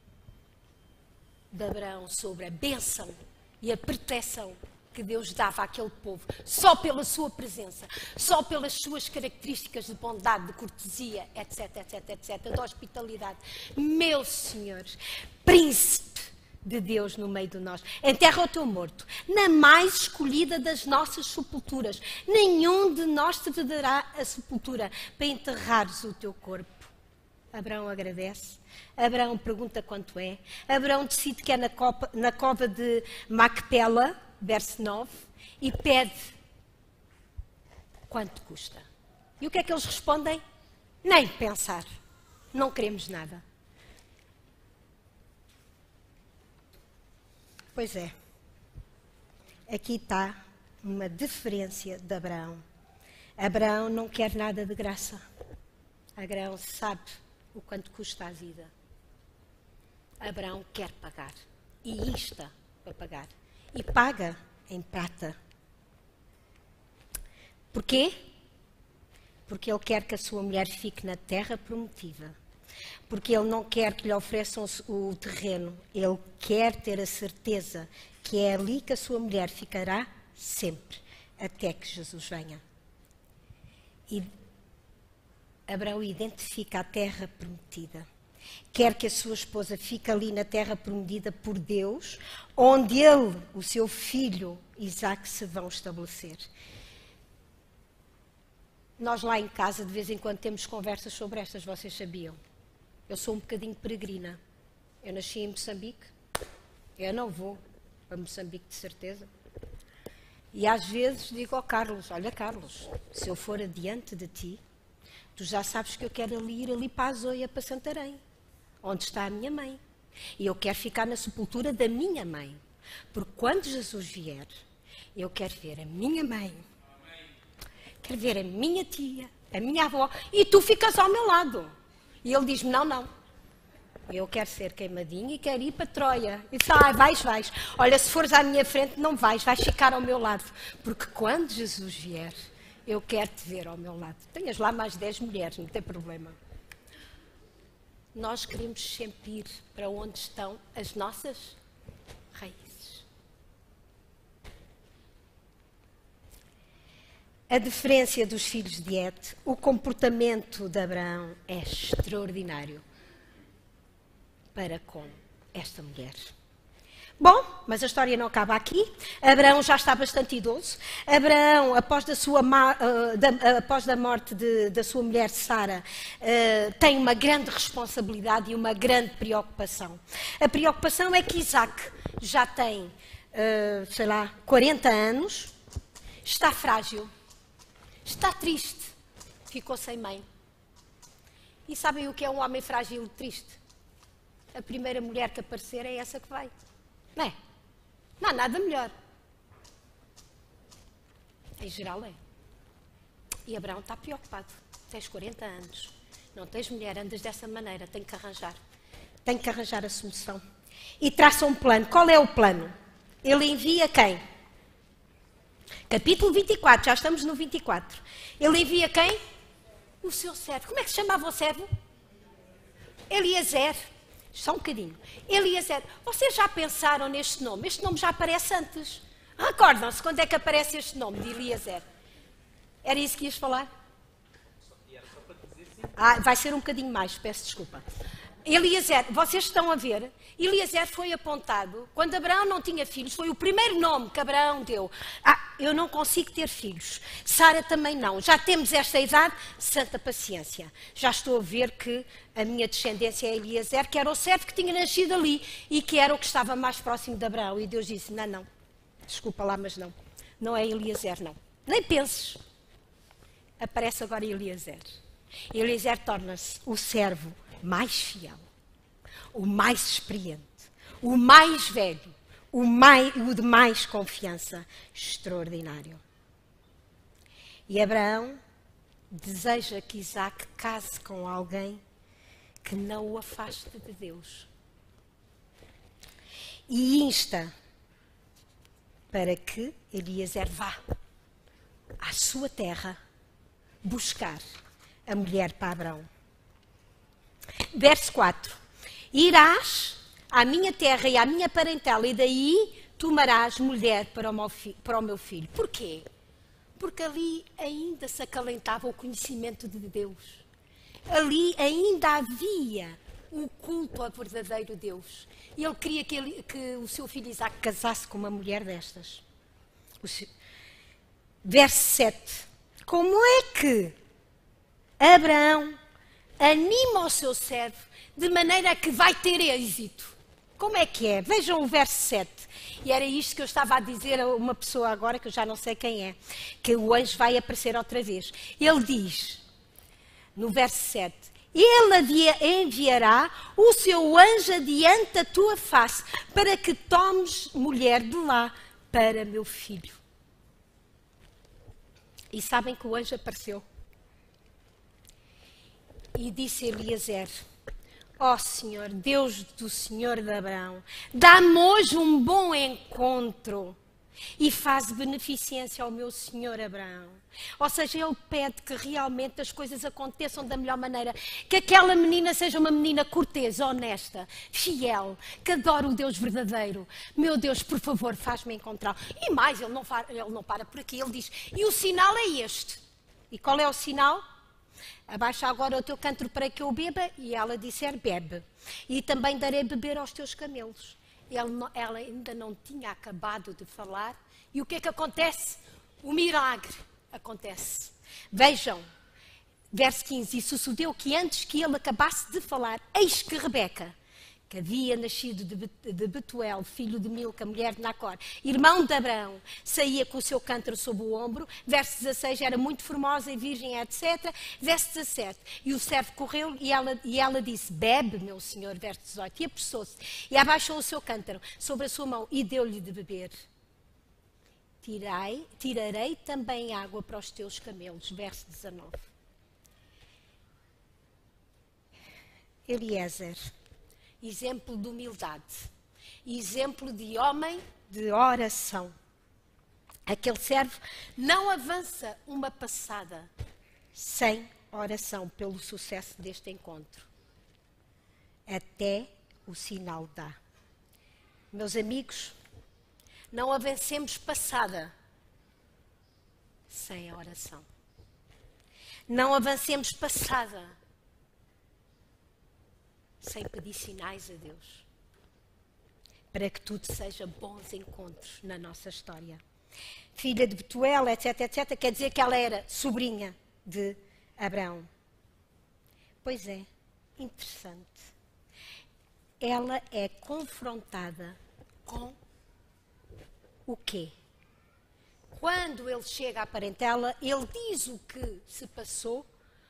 de Abraão sobre a bênção e a proteção que Deus dava àquele povo, só pela sua presença, só pelas suas características de bondade, de cortesia, etc, etc, etc, de hospitalidade. Meus senhores, príncipe de Deus no meio de nós, enterra o teu morto, na mais escolhida das nossas sepulturas. Nenhum de nós te dará a sepultura para enterrares o teu corpo. Abraão agradece. Abraão pergunta quanto é. Abraão decide que é na, copa, na cova de Macpela, verso nove, e pede quanto custa. E o que é que eles respondem? Nem pensar. Não queremos nada. Pois é. Aqui está uma diferença de Abraão. Abraão não quer nada de graça. Abraão sabe o quanto custa a vida. Abraão quer pagar. E insta para pagar. E paga em prata. Porquê? Porque ele quer que a sua mulher fique na terra prometida. Porque ele não quer que lhe ofereçam o terreno. Ele quer ter a certeza que é ali que a sua mulher ficará sempre, até que Jesus venha. E Abraão identifica a terra prometida. Quer que a sua esposa fique ali na terra prometida por Deus, onde ele, o seu filho Isaque, se vão estabelecer. Nós lá em casa, de vez em quando, temos conversas sobre estas, vocês sabiam? Eu sou um bocadinho peregrina. Eu nasci em Moçambique. Eu não vou para Moçambique, de certeza. E às vezes digo ao Carlos, olha Carlos, se eu for adiante de ti, tu já sabes que eu quero ali, ir ali para a Zoia, para Santarém, onde está a minha mãe. E eu quero ficar na sepultura da minha mãe. Porque quando Jesus vier, eu quero ver a minha mãe, quero ver a minha tia, a minha avó, e tu ficas ao meu lado. E ele diz-me, não, não, eu quero ser queimadinho e quero ir para Troia. E diz, ah, vais, vais. Olha, se fores à minha frente, não vais, vais ficar ao meu lado. Porque quando Jesus vier, eu quero te ver ao meu lado. Tenhas lá mais dez mulheres, não tem problema. Nós queremos sempre ir para onde estão as nossas raízes. A diferença dos filhos de Het, o comportamento de Abraão é extraordinário para com esta mulher. Bom, mas a história não acaba aqui. Abraão já está bastante idoso. Abraão, após, da, sua, uh, da, após da morte de, da sua mulher Sara, uh, tem uma grande responsabilidade e uma grande preocupação. A preocupação é que Isaque já tem, uh, sei lá, quarenta anos, está frágil, está triste, ficou sem mãe. E sabem o que é um homem frágil e triste? A primeira mulher que aparecer é essa que vai. Não é? Não há nada melhor. Em geral é. E Abraão está preocupado. Tens quarenta anos. Não tens mulher, andas dessa maneira. Tem que arranjar. Tem que arranjar a solução. E traça um plano. Qual é o plano? Ele envia quem? Capítulo vinte e quatro. Já estamos no vinte e quatro. Ele envia quem? O seu servo. Como é que se chamava o servo? Eliezer. Só um bocadinho. Eliezer, vocês já pensaram neste nome? Este nome já aparece antes. Recordam-se quando é que aparece este nome de Eliezer? Era isso que ias falar? Ah, vai ser um bocadinho mais, peço desculpa. Eliezer, vocês estão a ver? Eliezer foi apontado, quando Abraão não tinha filhos, foi o primeiro nome que Abraão deu. Ah, eu não consigo ter filhos. Sara também não. Já temos esta idade, santa paciência. Já estou a ver que a minha descendência é Eliezer, que era o servo que tinha nascido ali e que era o que estava mais próximo de Abraão. E Deus disse, não, não, desculpa lá, mas não. Não é Eliezer, não. Nem penses. Aparece agora Eliezer. Eliezer torna-se o servo mais fiel, o mais experiente, o mais velho, o, mais, o de mais confiança. Extraordinário. E Abraão deseja que Isaque case com alguém que não o afaste de Deus. E insta para que Eliezer vá à sua terra buscar a mulher para Abraão. Verso quatro. Irás à minha terra e à minha parentela, e daí tomarás mulher para o meu, fi- para o meu filho. Porquê? Porque ali ainda se acalentava o conhecimento de Deus. Ali ainda havia o culto ao verdadeiro Deus. Ele queria que, ele, que o seu filho Isaac casasse com uma mulher destas. O seu... Verso sete. Como é que Abraão anima o seu servo de maneira que vai ter êxito? Como é que é? Vejam o verso sete. E era isto que eu estava a dizer a uma pessoa agora, que eu já não sei quem é, que o anjo vai aparecer outra vez. Ele diz, no verso sete, ele enviará o seu anjo adiante da tua face, para que tomes mulher de lá para meu filho. E sabem que o anjo apareceu. E disse a Eliezer, ó Senhor, Deus do Senhor de Abraão, dá-me hoje um bom encontro e faz beneficência ao meu Senhor Abraão. Ou seja, ele pede que realmente as coisas aconteçam da melhor maneira, que aquela menina seja uma menina cortês, honesta, fiel, que adora o Deus verdadeiro. Meu Deus, por favor, faz-me encontrar. E mais, ele não, ele não para por aqui, ele diz, e o sinal é este. E qual é o sinal? Abaixa agora o teu cântaro para que eu beba, e ela disser, bebe. E também darei beber aos teus camelos. Ele, ela ainda não tinha acabado de falar. E o que é que acontece? O milagre acontece. Vejam, verso quinze. E sucedeu que antes que ele acabasse de falar, eis que Rebeca, que havia nascido de Betuel, filho de Milca, mulher de Nacor, irmão de Abraão, saía com o seu cântaro sob o ombro. Verso dezasseis, era muito formosa e virgem, etcétera. Verso dezassete, e o servo correu e ela, e ela disse, bebe, meu senhor. Verso dezoito, e apressou-se e abaixou o seu cântaro sobre a sua mão e deu-lhe de beber. Tirei, tirarei também água para os teus camelos. Verso dezanove. Eliezer, exemplo de humildade, exemplo de homem de oração. Aquele servo não avança uma passada sem oração pelo sucesso deste encontro. Até o sinal dá. Meus amigos, não avancemos passada sem a oração. Não avancemos passada sem pedir sinais a Deus, para que tudo seja bons encontros na nossa história. Filha de Betuel, etc, etcétera, quer dizer que ela era sobrinha de Abraão. Pois é, interessante. Ela é confrontada com o quê? Quando ele chega à parentela, ele diz o que se passou.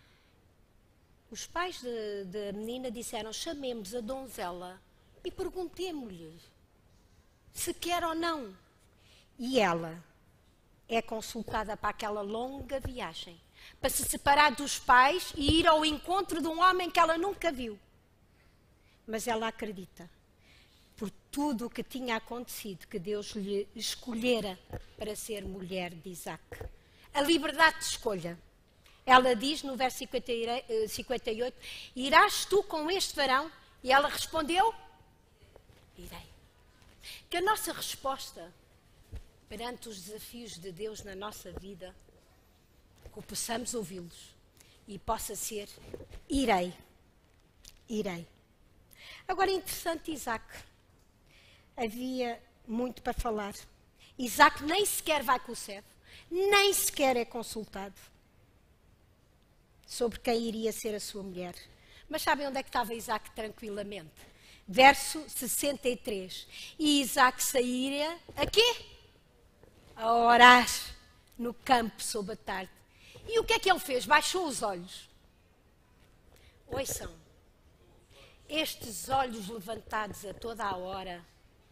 Os pais da menina disseram, chamemos a donzela e perguntemos-lhe se quer ou não. E ela é consultada para aquela longa viagem, para se separar dos pais e ir ao encontro de um homem que ela nunca viu. Mas ela acredita, por tudo o que tinha acontecido, que Deus lhe escolhera para ser mulher de Isaac. A liberdade de escolha. Ela diz no verso cinquenta e oito, irás tu com este varão? E ela respondeu, irei. Que a nossa resposta perante os desafios de Deus na nossa vida, que possamos ouvi-los e possa ser, irei, irei. Agora é interessante, Isaac, havia muito para falar. Isaac nem sequer vai com o servo, nem sequer é consultado sobre quem iria ser a sua mulher. Mas sabem onde é que estava Isaac tranquilamente? Verso sessenta e três. E Isaac saíra a quê? A orar no campo sob a tarde. E o que é que ele fez? Baixou os olhos. Ouçam, estes olhos levantados a toda a hora,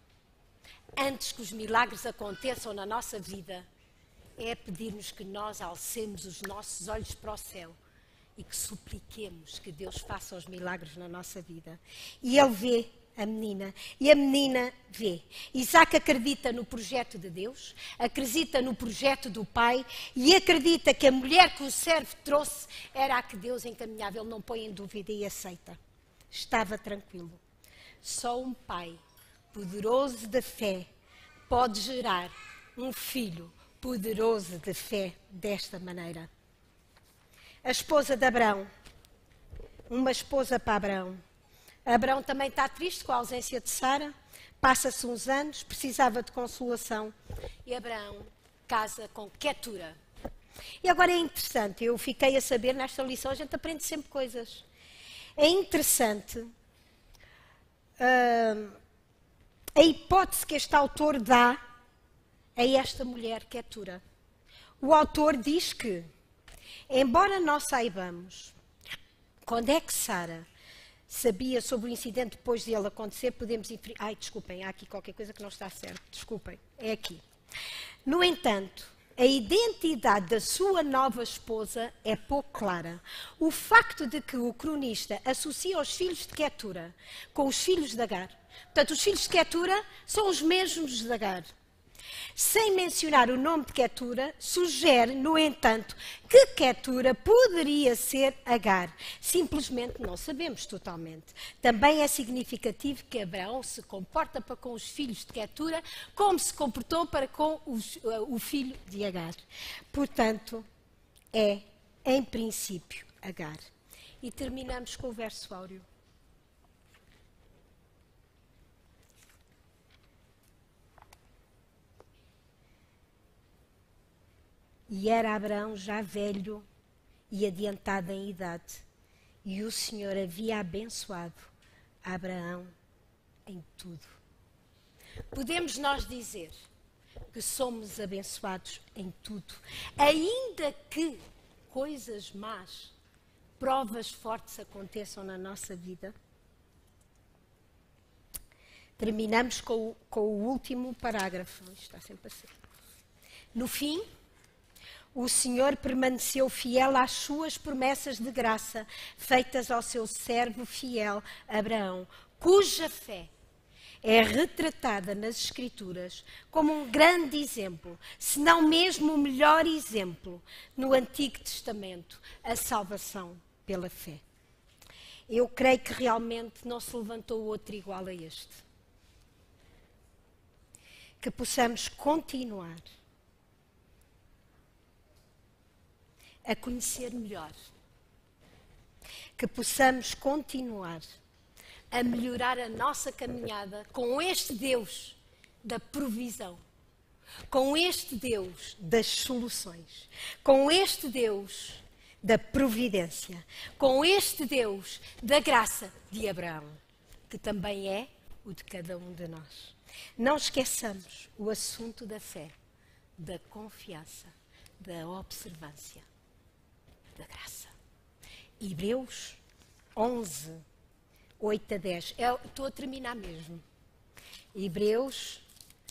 antes que os milagres aconteçam na nossa vida, é pedir-nos que nós alcemos os nossos olhos para o céu e que supliquemos que Deus faça os milagres na nossa vida. E ele vê a menina, e a menina vê. Isaac acredita no projeto de Deus, acredita no projeto do Pai e acredita que a mulher que o servo trouxe era a que Deus encaminhava. Ele não põe em dúvida e aceita. estava tranquilo. Só um pai poderoso de fé pode gerar um filho poderoso de fé desta maneira. A esposa de Abrão, uma esposa para Abrão. Abrão também está triste com a ausência de Sara, passa-se uns anos, precisava de consolação e Abrão casa com Quetura. E agora é interessante, eu fiquei a saber nesta lição, a gente aprende sempre coisas. É interessante uh, a hipótese que este autor dá a esta mulher Quetura. O autor diz que, embora nós saibamos quando é que Sara sabia sobre o incidente depois de ele acontecer, podemos inferir... Ai, desculpem, há aqui qualquer coisa que não está certo. Desculpem, é aqui. No entanto, a identidade da sua nova esposa é pouco clara. O facto de que o cronista associa os filhos de Quetura com os filhos de Agar. Portanto, os filhos de Quetura são os mesmos de Agar. Sem mencionar o nome de Quetura, sugere, no entanto, que Quetura poderia ser Agar. Simplesmente não sabemos totalmente. Também é significativo que Abraão se comporta para com os filhos de Quetura como se comportou para com os, uh, o filho de Agar. Portanto, é, em princípio, Agar. E terminamos com o verso áureo. E era Abraão já velho e adiantado em idade, e o Senhor havia abençoado Abraão em tudo. Podemos nós dizer que somos abençoados em tudo, ainda que coisas más, provas fortes aconteçam na nossa vida? Terminamos com o, com o último parágrafo. Isto está sempre assim. No fim, o Senhor permaneceu fiel às suas promessas de graça, feitas ao seu servo fiel Abraão, cuja fé é retratada nas Escrituras como um grande exemplo, se não mesmo o melhor exemplo, no Antigo Testamento, a salvação pela fé. Eu creio que realmente não se levantou outro igual a este. Que possamos continuar a conhecer melhor, que possamos continuar a melhorar a nossa caminhada com este Deus da provisão, com este Deus das soluções, com este Deus da providência, com este Deus da graça de Abraão, que também é o de cada um de nós. Não esqueçamos o assunto da fé, da confiança, da observância, da graça. Hebreus onze, oito a dez. Eu estou a terminar mesmo. Hebreus...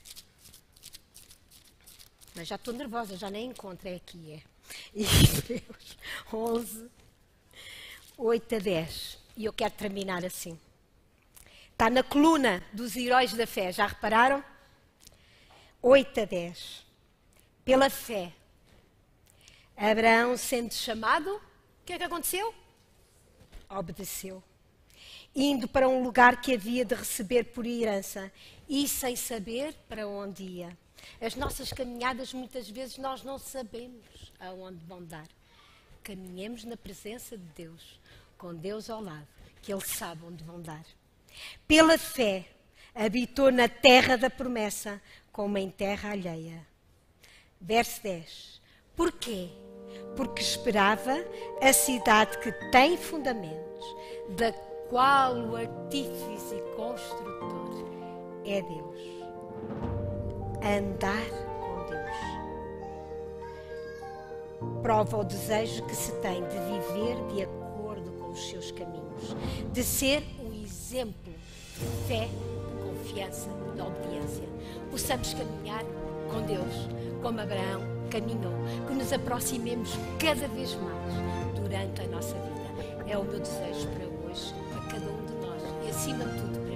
Mas já estou nervosa, já nem encontro, é aqui, é. Hebreus onze, oito a dez. E eu quero terminar assim. Está na coluna dos heróis da fé, já repararam? oito a dez. Pela fé, Abraão, sendo chamado, o que é que aconteceu? Obedeceu. Indo para um lugar que havia de receber por herança e sem saber para onde ia. As nossas caminhadas, muitas vezes, nós não sabemos aonde vão dar. Caminhemos na presença de Deus, com Deus ao lado, que Ele sabe onde vão dar. Pela fé, habitou na terra da promessa, como em terra alheia. Verso dez. Porquê? Porque esperava a cidade que tem fundamentos, da qual o artífice e construtor é Deus. Andar com Deus prova o desejo que se tem de viver de acordo com os seus caminhos, de ser um exemplo de fé, de confiança, de obediência. Possamos caminhar com Deus, como Abraão caminhou, que nos aproximemos cada vez mais durante a nossa vida. É o meu desejo para hoje, para cada um de nós e, acima de tudo,